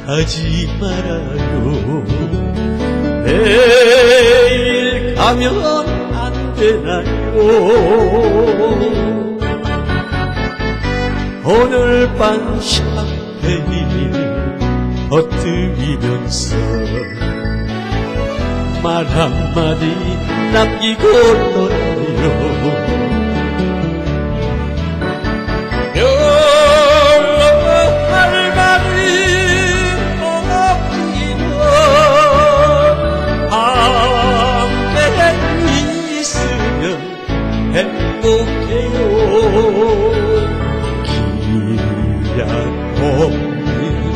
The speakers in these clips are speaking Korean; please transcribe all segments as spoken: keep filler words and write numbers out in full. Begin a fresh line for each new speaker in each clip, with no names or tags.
가지 말아요. 내일 가면 안 되나요? 오늘 밤 샴페인을 터뜨리면서 말 한마디 남기고 떠나요. 할 말이 없기는 함께 있으면 행복해요. 기약 없는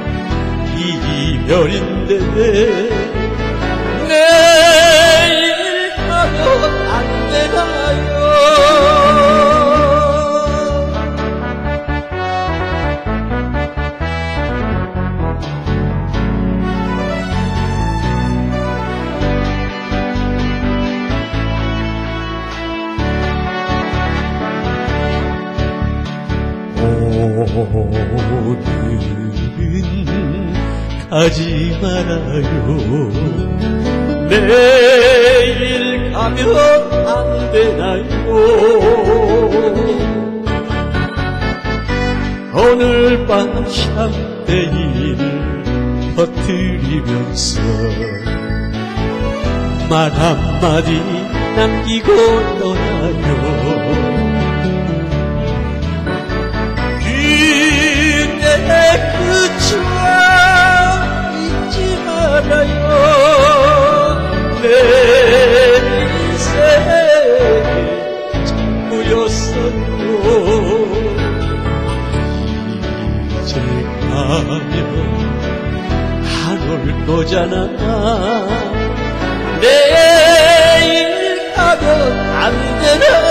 이별인데 내일 가면 안 되나요? 오늘은 가지 말아요. 내일 가면 안 되나요? 오늘 밤 샴페인을 터뜨리면서 말 한마디 남기고 떠나요. 그 추억 잊지 말아요. 내 인생의 전부였어요. 이제 가면 안 올 거잖아. 내일 가면 안 되나?